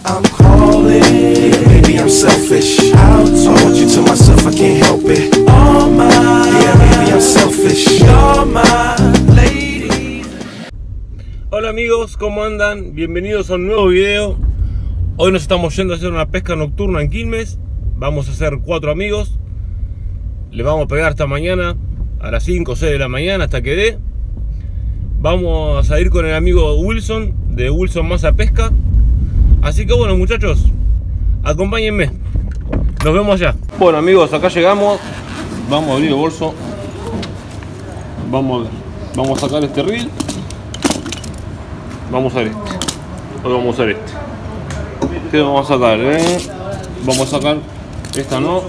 I'm calling. Yeah, maybe I'm selfish. I want you to myself, I can't help it. All mine. Yeah, maybe I'm selfish. You're my lady. Hola amigos, ¿cómo andan? Bienvenidos a un nuevo video. Hoy nos estamos yendo a hacer una pesca nocturna en Quilmes. Vamos a hacer 4 amigos. Le vamos a pegar hasta mañana a las 5 o 6 de la mañana hasta que dé. Vamos a ir con el amigo Wilson de Wilson Masa Pesca. Así que bueno muchachos, acompáñenme. Nos vemos allá. Bueno amigos, acá llegamos. Vamos a abrir el bolso. Vamos a sacar este reel. Vamos a ver este. Hoy vamos a ver este. ¿Qué vamos a sacar? Vamos a sacar esta, no.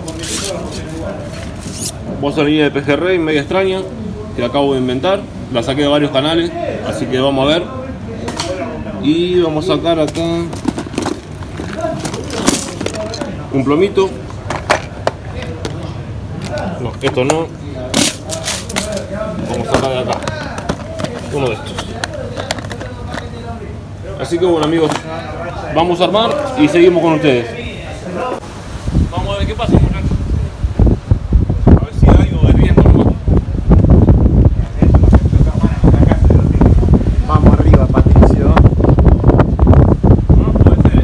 Vamos a venir de pejerrey media extraña que acabo de inventar. La saqué de varios canales, así que vamos a ver. Y vamos a sacar acá un plomito. No, esto no. Vamos a sacar de acá uno de estos. Así que bueno amigos, vamos a armar y seguimos con ustedes. Vamos a ver qué pasa muchachos. A ver si hay algo de viento nomás. Vamos arriba, Patricio. No, puede ser.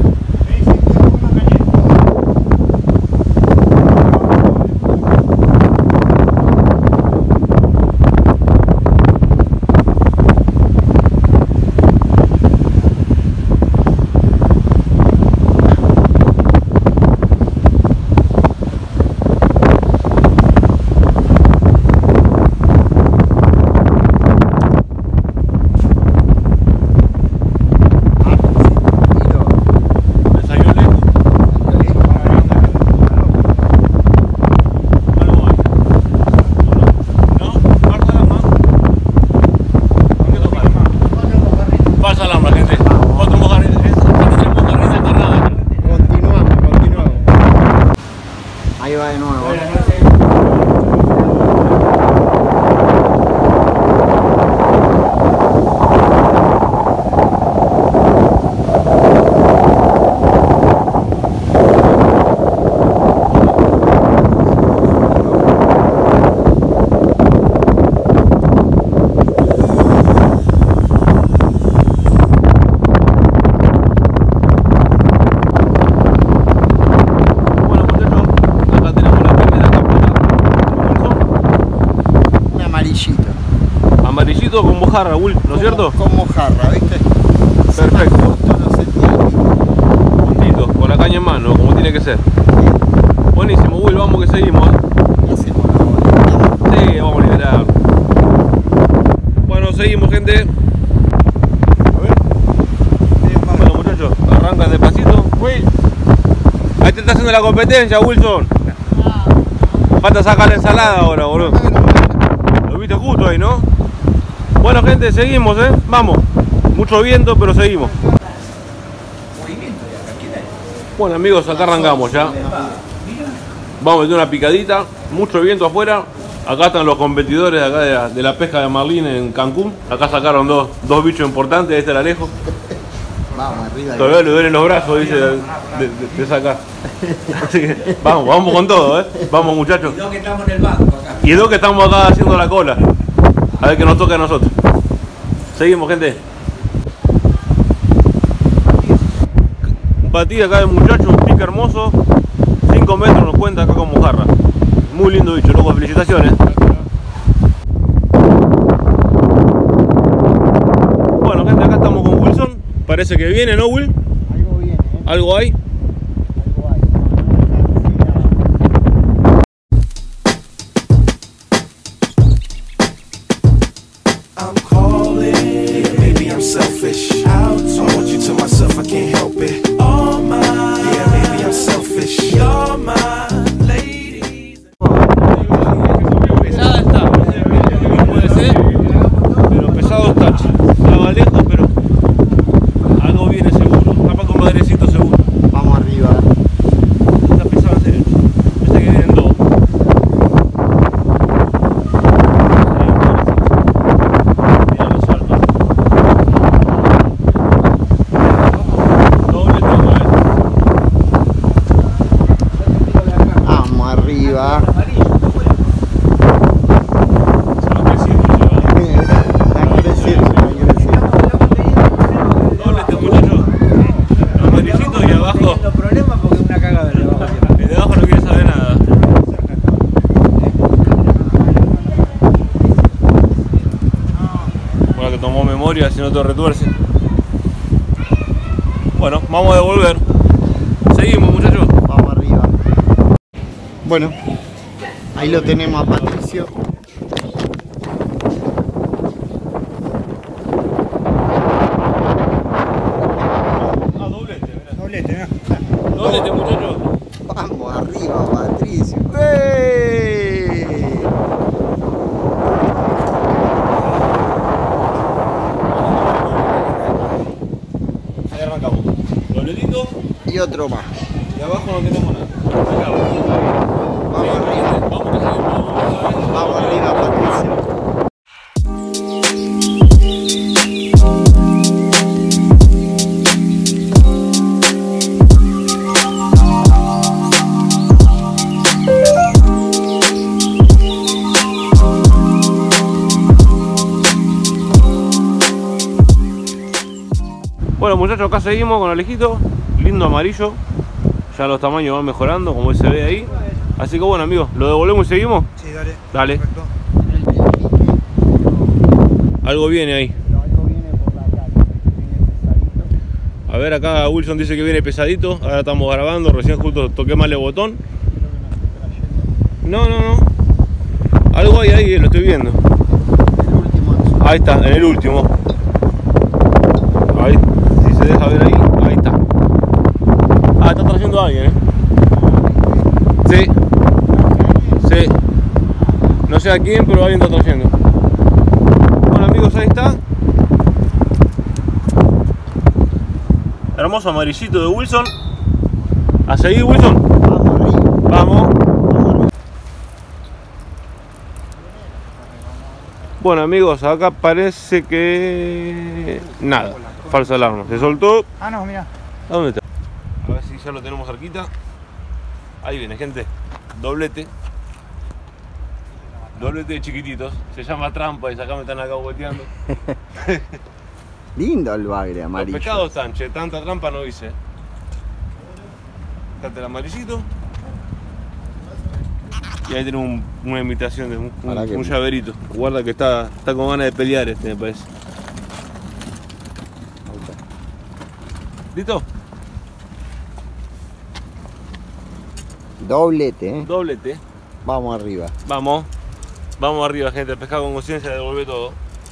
Ahí va de nuevo. Amarillito con mojarra, Will, ¿no es cierto? Con mojarra, ¿viste? Perfecto. Puntito, con la caña en mano, como tiene que ser. Buenísimo, Will, vamos que seguimos. Sí, vamos a liberar. Bueno, seguimos, gente. Bueno, muchachos, arrancan despacito. Will, ahí te está haciendo la competencia, Wilson. Falta sacar la ensalada ahora, boludo. Lo viste justo ahí, ¿no? Bueno gente, seguimos, vamos. Mucho viento, pero seguimos. Bueno amigos, acá arrancamos ya. Vamos a meter una picadita. Mucho viento afuera. Acá están los competidores de acá de la pesca de marlín en Cancún. Acá sacaron dos bichos importantes. Ahí está el Alejo. Vamos arriba. Todavía le duelen los brazos, dice, de sacar. Así que vamos con todo, Vamos muchachos. Y dos que estamos en el banco acá. Y dos que estamos acá haciendo la cola. A ver qué nos toca a nosotros. Seguimos, gente. Un patí acá de muchacho, un pique hermoso. 5 metros nos cuenta acá con mojarra. Muy lindo bicho, loco, felicitaciones. Bueno, gente, acá estamos con Wilson. Parece que viene, ¿no, Will? Algo viene, ¿Algo hay? I'm calling. Yeah, maybe I'm selfish. I want you to myself, I can't help it. All mine. Yeah, maybe I'm selfish. You're my lady. Pesada está. Puede ser. Pero pesado está. Estaba lejos, pero algo viene seguro. Capaz con madrecito seguro. Vamos. memoria, si no te retuerce. Bueno, vamos a devolver. Seguimos, muchachos. Vamos arriba. Bueno, ahí lo tenemos a Patricio. Doblete, mirá. Doblete, mirá. Doblete, muchachos. Vamos arriba, Patricio. ¡Ey! Ahí arrancamos. Dobletito. Y otro más. Y abajo no tenemos nada. Arrancamos. Vamos arriba. Vamos que seguimos. Vamos arriba, Patricio. Bueno, muchachos, acá seguimos con Alejito, lindo amarillo, ya los tamaños van mejorando como se ve ahí, así que bueno amigos, ¿lo devolvemos y seguimos? Sí, dale. Dale. Perfecto. Algo viene ahí. Algo viene por la calle, viene pesadito. A ver, acá Wilson dice que viene pesadito, ahora estamos grabando, recién justo toqué mal el botón. No. Algo hay ahí, lo estoy viendo. El último. Ahí está, en el último. Ahí, si se deja ver ahí está. Ah, está trayendo a alguien, Sí. No sé a quién, pero alguien está trayendo. Bueno amigos, ahí está. Hermoso amarillito de Wilson. A seguir, Wilson. Vamos arriba. Vamos. Bueno amigos, acá parece que... nada, falsa alarma, se soltó. Ah, no, mira. ¿A dónde está? A ver si ya lo tenemos cerquita. Ahí viene, gente. Doblete. Doblete de chiquititos. Se llama trampa y acá me están acá volteando. Lindo el bagre Los amarillo. pescados están, che, tanta trampa no hice. Acá está el amarillito. Y ahí tenemos una imitación de un llaverito. Guarda que está con ganas de pelear este, me parece. ¿Listo? Doblete, Doblete. Vamos arriba. Vamos arriba, gente. El pescado con conciencia devuelve todo.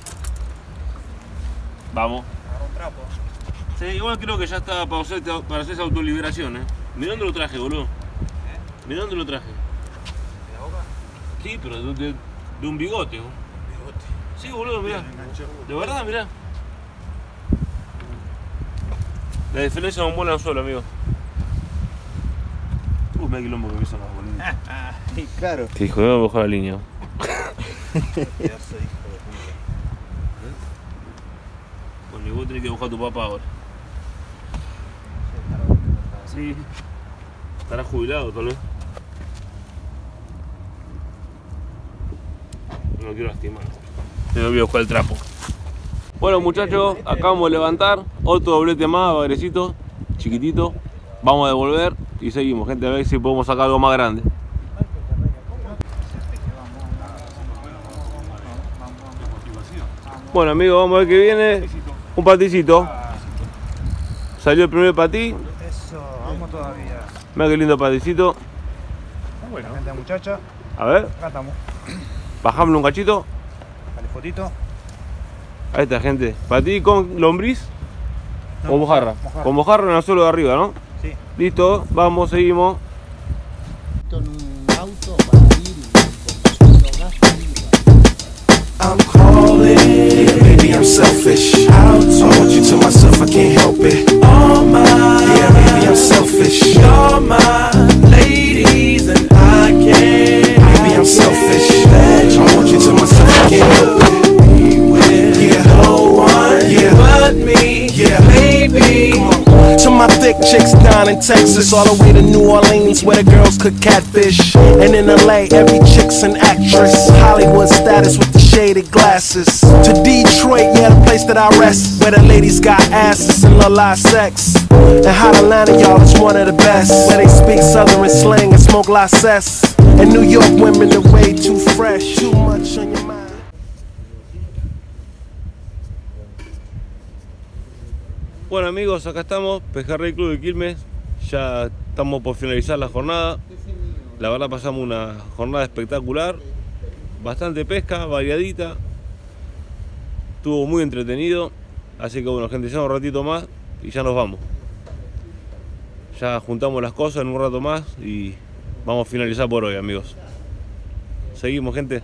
Vamos. Agarró un trapo. Sí, igual creo que ya está para hacer esa autoliberación, Mirá dónde lo traje, boludo. Mirá dónde lo traje. ¿De la boca? Sí, pero de un bigote, boludo. Bigote. Sí, boludo, mirá. Me enganchó. De verdad, mirá. La diferencia es un buen anzuelo, amigo. Mirá el quilombo que me hizo más bonito. Sí, claro. Sí, hijo, me bajó la línea. Pedazo de hijo de puta. Bueno, y vos tenés que buscar a tu papá ahora. Sí. Estará jubilado, tal vez. No lo quiero lastimar. Me voy a buscar el trapo. Bueno muchachos, acabamos de levantar otro doblete más, bagrecito, chiquitito. Vamos a devolver y seguimos, gente, a ver si podemos sacar algo más grande. Bueno amigos, vamos a ver qué viene. Un paticito. Salió el primer patí. Eso, vamos todavía. Mira qué lindo paticito. Bueno, gente muchacha. A ver, Acá estamos. bajámoslo un cachito. Dale fotito. Ahí está, gente. Patí con lombriz No, o mojarra. mojarra. Con mojarra en el suelo de arriba, ¿no? Sí. Listo, vamos, seguimos. En un auto para ir y los gastos I'm calling. Yeah, maybe I'm selfish. I want you to myself, I can't help it. All mine. Yeah, maybe I'm selfish. You're mine, ladies, and I can't. Maybe I'm selfish. I want you to myself, I can't help it. Be with no one, but me. Yeah, baby. To my thick chicks down in Texas, all the way to New Orleans, where the girls cook catfish. And in LA, every chick's an actress. Hollywood status with the shaded glasses. To Detroit, yeah, the place that I rest, where the ladies got asses and love live sex. And Hot Atlanta, y'all, is one of the best, where they speak Southern slang and smoke la cess. And New York women are way too fresh, too much on your mind. Bueno amigos, acá estamos, Pejerrey Club de Quilmes. Ya estamos por finalizar la jornada. La verdad pasamos una jornada espectacular. Bastante pesca, variadita. Estuvo muy entretenido. Así que bueno gente, ya un ratito más y ya nos vamos. Ya juntamos las cosas en un rato más y vamos a finalizar por hoy amigos. Seguimos gente.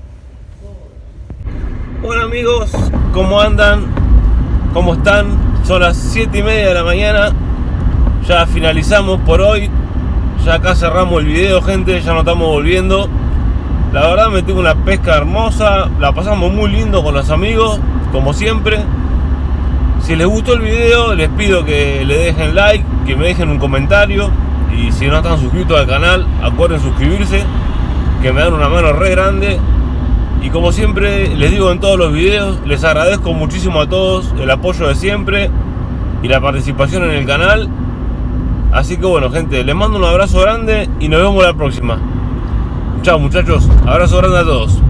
Bueno amigos, ¿cómo andan? ¿Cómo están? Son las 7:30 de la mañana. Ya finalizamos por hoy. Ya acá cerramos el video gente, ya no estamos volviendo. La verdad me tuve una pesca hermosa. La pasamos muy lindo con los amigos, como siempre. Si les gustó el video, les pido que le dejen like, que me dejen un comentario. Y si no están suscritos al canal, acuerden suscribirse, que me dan una mano re grande. Y como siempre les digo en todos los videos, les agradezco muchísimo a todos el apoyo de siempre y la participación en el canal. Así que bueno gente, les mando un abrazo grande y nos vemos la próxima. Chao muchachos, abrazo grande a todos.